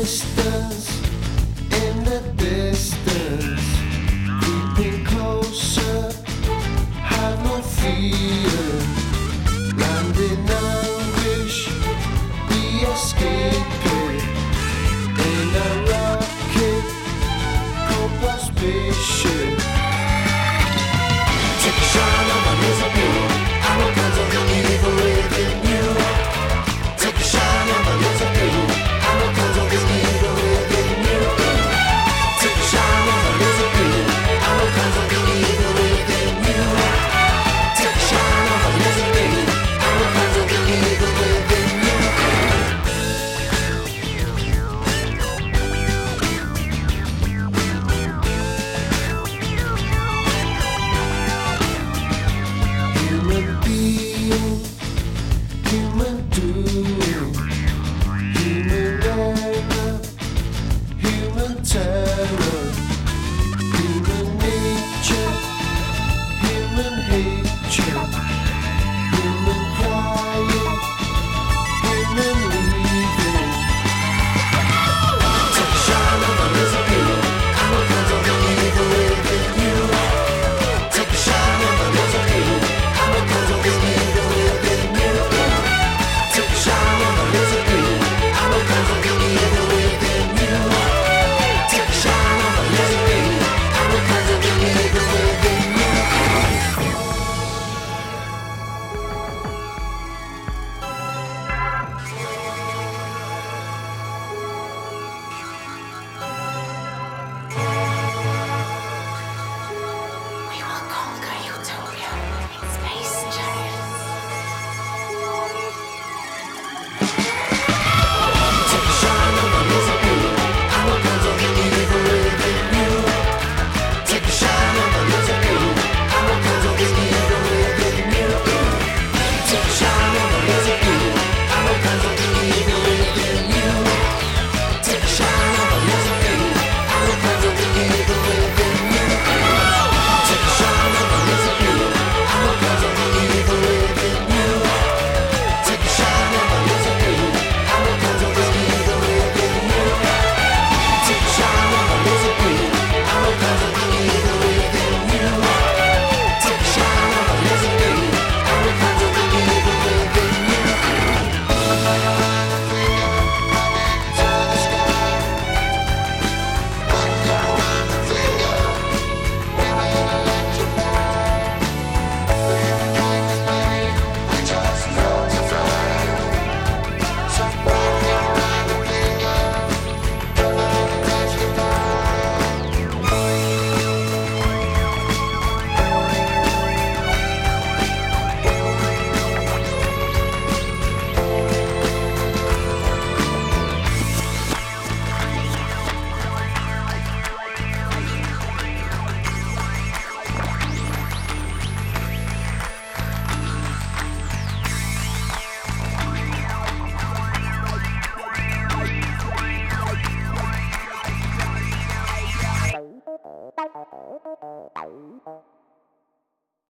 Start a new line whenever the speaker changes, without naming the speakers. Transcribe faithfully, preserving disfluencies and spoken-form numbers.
distance, in the distance, creeping closer, have no fear, land in anguish, we escaping, in a rocket, cobra spaceship. Take a shot of a laser beam, arrogance of the evil within you. Take a shot of a laser beam, arrogance of the evil within you. Take a shot of a laser beam, arrogance of the evil within you. Take a shot of a laser beam, arrogance of the evil within you. Human being, human doing.